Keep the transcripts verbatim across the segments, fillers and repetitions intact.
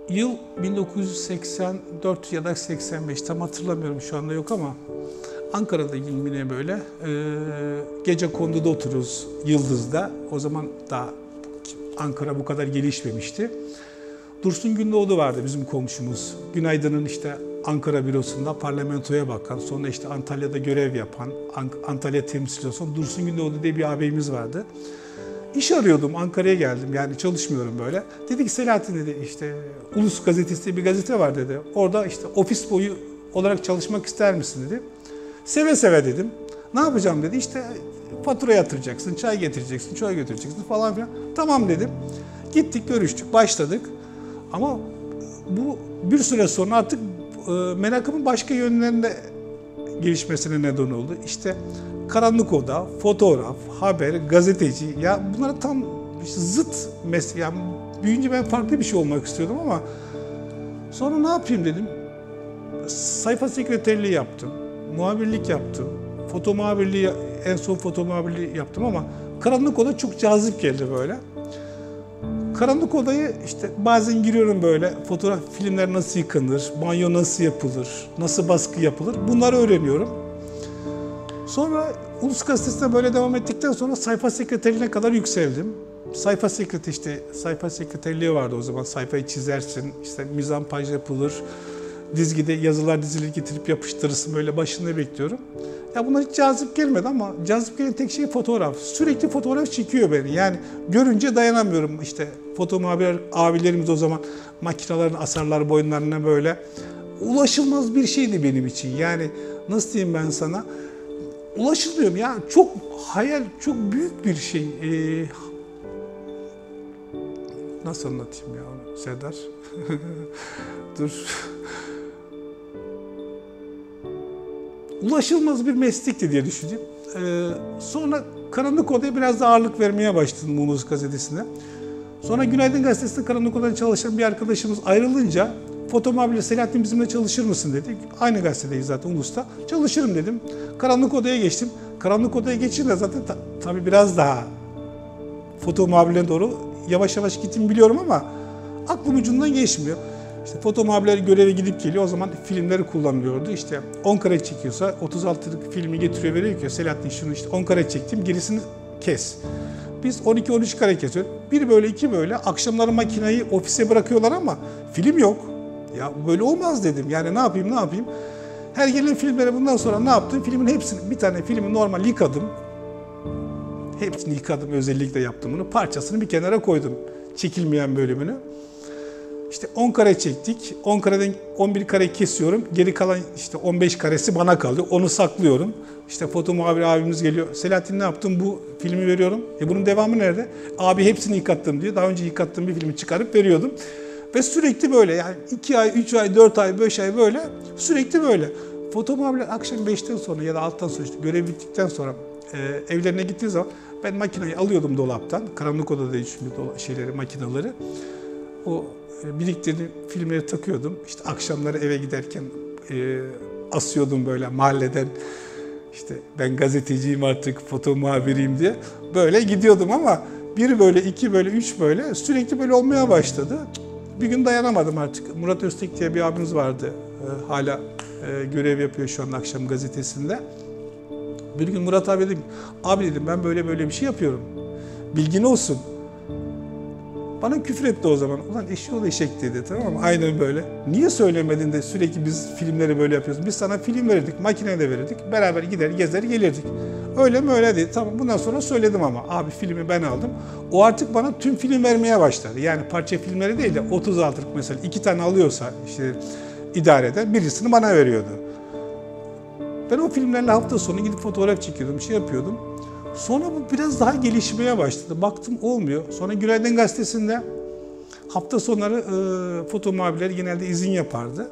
Yıl bin dokuz yüz seksen dört ya da seksen beş, tam hatırlamıyorum, şu anda yok ama Ankara'da yine böyle e, gecekonduda oturuyoruz Yıldız'da. O zaman daha Ankara bu kadar gelişmemişti. Dursun Gündoğdu vardı bizim komşumuz. Günaydın'ın işte Ankara bürosunda parlamentoya bakan, sonra işte Antalya'da görev yapan, Antalya temsilcisi Dursun Gündoğdu diye bir ağabeyimiz vardı. İş arıyordum, Ankara'ya geldim, yani çalışmıyorum böyle. Dedi ki Selahattin dedi, işte Ulus Gazetesi diye bir gazete var dedi. Orada işte ofis boyu olarak çalışmak ister misin dedi. Seve seve dedim. Ne yapacağım dedi, işte fatura yatıracaksın, çay getireceksin, çay götüreceksin falan filan. Tamam dedim. Gittik, görüştük, başladık. Ama bu bir süre sonra artık e, merakımın başka yönlerinde gelişmesine neden oldu. İşte karanlık oda, fotoğraf, haber, gazeteci, ya bunlara tam işte zıt meslek. Yani büyüyünce ben farklı bir şey olmak istiyordum ama sonra ne yapayım dedim. Sayfa sekreterliği yaptım, muhabirlik yaptım, foto muhabirliği, en son foto muhabirliği yaptım ama karanlık oda çok cazip geldi böyle. Karanlık odayı işte bazen giriyorum böyle, fotoğraf, filmler nasıl yıkanır, banyo nasıl yapılır, nasıl baskı yapılır, bunları öğreniyorum. Sonra Ulus Gazetesi'ne böyle devam ettikten sonra sayfa sekreterliğine kadar yükseldim. Sayfa sekreter işte sayfa sekreterliği vardı o zaman. Sayfayı çizersin, işte mizampaj yapılır, dizgide yazılar dizilir getirip yapıştırırsın, böyle başında bekliyorum. Ya bunlar hiç cazip gelmedi ama cazip gelen tek şey fotoğraf. Sürekli fotoğraf çekiyor beni. Yani görünce dayanamıyorum. İşte foto muhabir abilerimiz o zaman makinelerin asarlar boyunlarına böyle. Ulaşılmaz bir şeydi benim için. Yani nasıl diyeyim ben sana? Ulaşılmıyorum ya, çok hayal, çok büyük bir şey. Ee, nasıl anlatayım ya Serdar? Dur. Ulaşılmaz bir meslekti diye düşündüm. Ee, sonra Karanlık Oda'ya biraz da ağırlık vermeye başladım Ulus Gazetesi'ne. Sonra Günaydın Gazetesi'nde Karanlık Oda'da çalışan bir arkadaşımız ayrılınca foto muhabiri Selahattin bizimle çalışır mısın dedik. Aynı gazetedeyiz zaten Ulus'ta. Çalışırım dedim. Karanlık Oda'ya geçtim. Karanlık Oda'ya geçince zaten ta, tabii biraz daha foto muhabirlerine doğru yavaş yavaş gittiğimi biliyorum ama aklım ucundan geçmiyor. İşte foto muhabirleri göreve gidip geliyor. O zaman filmleri kullanılıyordu. İşte on kare çekiyorsa otuz altılık filmi getiriyor, veriyor ki Selahattin şunu işte on kare çektim, gerisini kes. Biz on iki on üç kare kesiyoruz. Bir böyle iki böyle. Akşamları makineyi ofise bırakıyorlar ama film yok. Ya böyle olmaz dedim. Yani ne yapayım ne yapayım. Her gelen filmlere bundan sonra ne yaptım? Filmin hepsini, bir tane filmi normal yıkadım. Hepsini yıkadım, özellikle yaptım bunu. Parçasını bir kenara koydum. Çekilmeyen bölümünü. İşte on kare çektik. on kareden on bir kare kesiyorum. Geri kalan işte on beş karesi bana kaldı. Onu saklıyorum. İşte foto muhabiri abimiz geliyor. Selahattin ne yaptın? Bu filmi veriyorum. E bunun devamı nerede? Abi hepsini yıkattım diyor. Daha önce yıkattığım bir filmi çıkarıp veriyordum. Ve sürekli böyle, yani iki ay, üç ay, dört ay, beş ay böyle sürekli böyle. Foto muhabirler akşam beşten sonra ya da altıdan sonra işte görev bittikten sonra e, evlerine gittiği zaman ben makineyi alıyordum dolaptan. Karanlık odadaydı çünkü şeyleri, makineleri. O biriktirdiğim filmleri takıyordum. İşte akşamları eve giderken e, asıyordum böyle mahalleden. İşte ben gazeteciyim artık, foto muhabiriyim diye. Böyle gidiyordum ama bir böyle, iki böyle, üç böyle sürekli böyle olmaya başladı. Bir gün dayanamadım artık. Murat Öztek diye bir abimiz vardı. E, hala e, görev yapıyor şu an Akşam Gazetesi'nde. Bir gün Murat abi dedim, abi dedim ben böyle böyle bir şey yapıyorum. Bilgin olsun. Bana küfür etti o zaman. Ulan eşeğoğlu eşek dedi, tamam mı? Aynen böyle. Niye söylemedin de sürekli biz filmleri böyle yapıyoruz? Biz sana film verirdik, makine de verirdik. Beraber gider, gezer, gelirdik. Öyle mi öyle dedi. Tamam, bundan sonra söyledim ama. Abi filmi ben aldım. O artık bana tüm film vermeye başladı. Yani parça filmleri değil de otuz altılık mesela iki tane alıyorsa işte idareden birisini bana veriyordu. Ben o filmlerle hafta sonu gidip fotoğraf çekiyordum, şey yapıyordum. Sonra bu biraz daha gelişmeye başladı. Baktım olmuyor. Sonra Günaydın Gazetesi'nde hafta sonları e, foto muhabirleri genelde izin yapardı.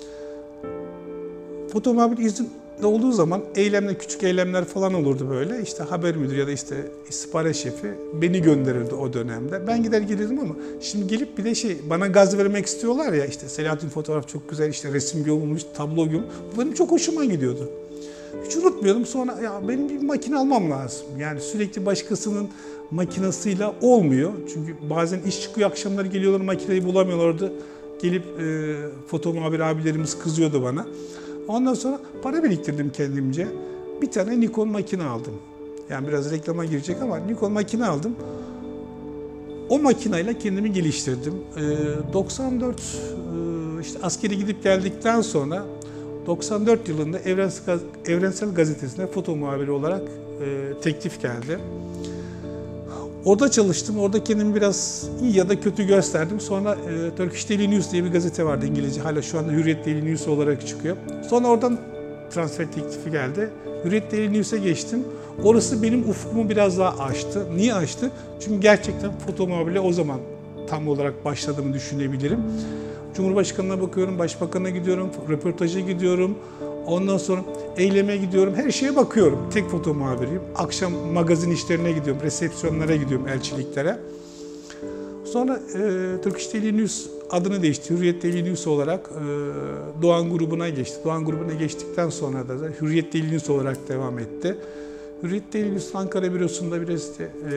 Foto muhabir izin olduğu zaman eylemler, küçük eylemler falan olurdu böyle. İşte haber müdürü ya da işte istihbarat şefi beni gönderirdi o dönemde. Ben gider gelirdim ama şimdi gelip bir de şey bana gaz vermek istiyorlar ya, işte Selahattin fotoğraf çok güzel, işte resim gömülmüş, tablo gömülmüş. Bu benim çok hoşuma gidiyordu. Hiç unutmuyordum. Sonra ya benim bir makine almam lazım. Yani sürekli başkasının makinasıyla olmuyor. Çünkü bazen iş çıkıyor, akşamları geliyorlar, makineyi bulamıyorlardı. gelip e, foto muhabir abilerimiz kızıyordu bana. Ondan sonra para biriktirdim kendimce. Bir tane Nikon makine aldım. Yani biraz reklama girecek ama Nikon makine aldım. O makineyle kendimi geliştirdim. E, doksan dört e, işte askeri gidip geldikten sonra doksan dört yılında Evrensel, Evrensel Gazetesi'ne foto muhabiri olarak e, teklif geldi. Orada çalıştım, orada kendimi biraz iyi ya da kötü gösterdim. Sonra e, Turkish Daily News diye bir gazete vardı İngilizce, hala şu anda Hürriyet Daily News olarak çıkıyor. Sonra oradan transfer teklifi geldi. Hürriyet Daily News'e geçtim. Orası benim ufkumu biraz daha açtı. Niye açtı? Çünkü gerçekten foto muhabirliğe o zaman tam olarak başladığımı düşünebilirim. Cumhurbaşkanına bakıyorum, başbakana gidiyorum, röportaja gidiyorum. Ondan sonra eyleme gidiyorum, her şeye bakıyorum. Tek foto muhabiriyim. Akşam magazin işlerine gidiyorum, resepsiyonlara gidiyorum, elçiliklere. Sonra e, Turkish Daily News adını değişti. Hürriyet Daily News olarak e, Doğan grubuna geçti. Doğan grubuna geçtikten sonra da Hürriyet Daily News olarak devam etti. Hürriyet Daily News Ankara bürosunda biraz işte, e,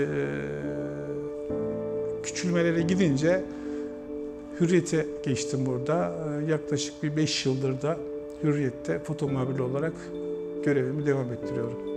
küçülmelere gidince Hürriyet'e geçtim burada. E, yaklaşık bir beş yıldır da Hürriyet'te foto muhabiri olarak görevimi devam ettiriyorum.